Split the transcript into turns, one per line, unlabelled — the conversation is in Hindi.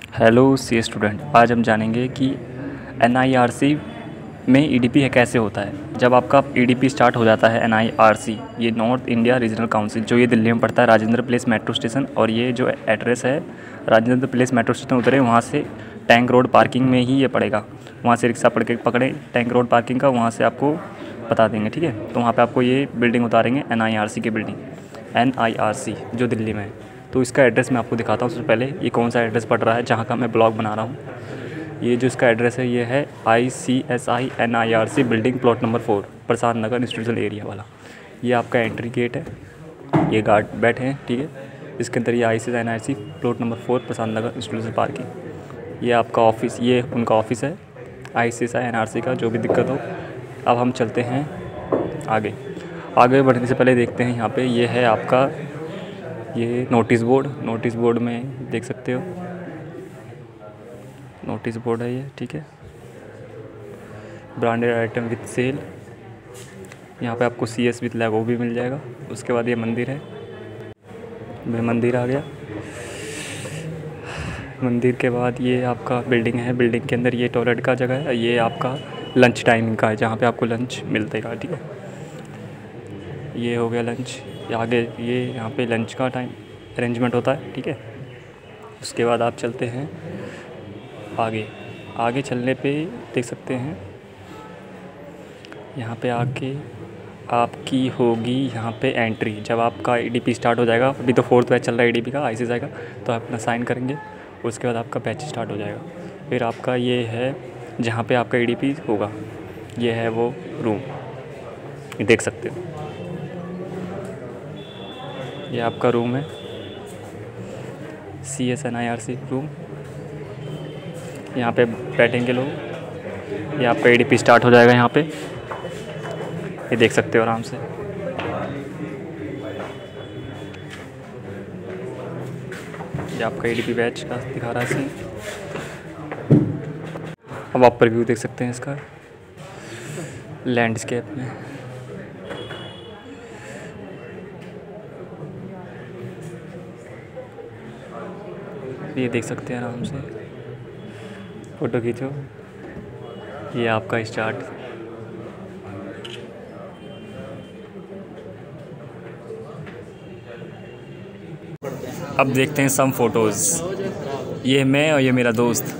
हेलो सी स्टूडेंट, आज हम जानेंगे कि एनआईआरसी में ईडीपी कैसे होता है। जब आपका ईडीपी स्टार्ट हो जाता है एनआईआरसी, ये नॉर्थ इंडिया रीजनल काउंसिल, जो ये दिल्ली में पड़ता है, राजेंद्र प्लेस मेट्रो स्टेशन। और ये जो एड्रेस है राजेंद्र प्लेस मेट्रो स्टेशन उतरे, वहाँ से टैंक रोड पार्किंग में ही ये पड़ेगा। वहाँ से रिक्शा पकड़ें टैंक रोड पार्किंग का, वहाँ से आपको बता देंगे, ठीक है। तो वहाँ पर आपको ये बिल्डिंग उतारेंगे, एनआईआरसी की बिल्डिंग, एनआईआरसी जो दिल्ली में है। तो इसका एड्रेस मैं आपको दिखाता हूँ। सबसे पहले ये कौन सा एड्रेस पड़ रहा है जहाँ का मैं ब्लॉग बना रहा हूँ। ये जो इसका एड्रेस है ये है ICSI NIRC building plot number 4, Prasad Nagar institutional area वाला। ये आपका एंट्री गेट है, ये गार्ड बैठे हैं, ठीक है। इसके अंदर ये ICSI NIRC plot number 4 Prasad Nagar institutional parking. ये आपका ऑफिस, ये उनका ऑफिस है ICSI NIRC का। जो भी दिक्कत हो, अब हम चलते हैं आगे बढ़ने से पहले देखते हैं यहाँ पे ये है आपका ये नोटिस बोर्ड में देख सकते हो, नोटिस बोर्ड है ये, ठीक है। ब्रांडेड आइटम विद सेल, यहाँ पे आपको CS विद लैगो भी मिल जाएगा। उसके बाद ये मंदिर है, मंदिर आ गया। मंदिर के बाद ये आपका बिल्डिंग है, बिल्डिंग के अंदर ये टॉयलेट का जगह है। ये आपका लंच टाइमिंग का है, जहाँ पे आपको लंच मिलता है, ठीक है। ये हो गया लंच। आगे ये यहाँ पे लंच का टाइम अरेंजमेंट होता है, ठीक है। उसके बाद आप चलते हैं आगे चलने पे देख सकते हैं यहाँ पे आके आपकी होगी यहाँ पे एंट्री। जब आपका ईडीपी स्टार्ट हो जाएगा, अभी तो 4th बैच चल रहा है ईडीपी का, ICSI का, तो आप अपना साइन करेंगे। उसके बाद आपका बैच स्टार्ट हो जाएगा। फिर आपका ये है जहाँ पे आपका ईडीपी होगा, ये है वो रूम, ये देख सकते हो। ये आपका रूम है, CSNIRC रूम। यहाँ पे बैठेंगे लोग। ये आपका ईडीपी स्टार्ट हो जाएगा यहाँ पे, ये देख सकते हो आराम से। ये आपका ईडीपी बैच का दिखा रहा है सीन। अब आप प्रीव्यू देख सकते हैं इसका लैंडस्केप में। ये देख सकते हैं आराम से, फ़ोटो खींचो। ये आपका स्टार्ट। अब देखते हैं सम फोटोज़। ये मैं और ये मेरा दोस्त